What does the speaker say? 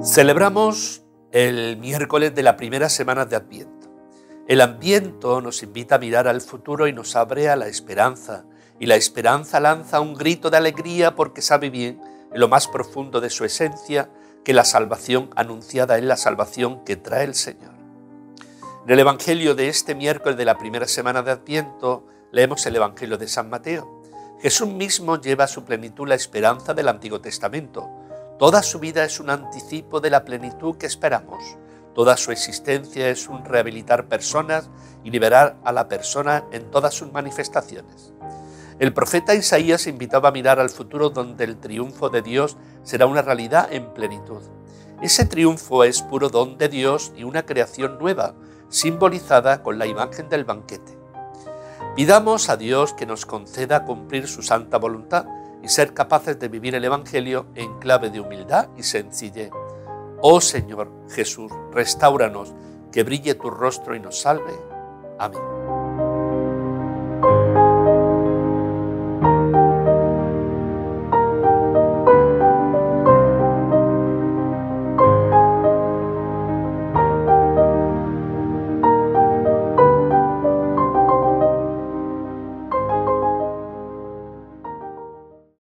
Celebramos el miércoles de la primera semana de Adviento. El Adviento nos invita a mirar al futuro y nos abre a la esperanza. Y la esperanza lanza un grito de alegría porque sabe bien, en lo más profundo de su esencia, que la salvación anunciada es la salvación que trae el Señor. En el Evangelio de este miércoles de la primera semana de Adviento, leemos el Evangelio de San Mateo. Jesús mismo lleva a su plenitud la esperanza del Antiguo Testamento. Toda su vida es un anticipo de la plenitud que esperamos. Toda su existencia es un rehabilitar personas y liberar a la persona en todas sus manifestaciones. El profeta Isaías invitaba a mirar al futuro donde el triunfo de Dios será una realidad en plenitud. Ese triunfo es puro don de Dios y una creación nueva, simbolizada con la imagen del banquete. Pidamos a Dios que nos conceda cumplir su santa voluntad y ser capaces de vivir el Evangelio en clave de humildad y sencillez. Oh Señor Jesús, restáuranos, que brille tu rostro y nos salve. Amén.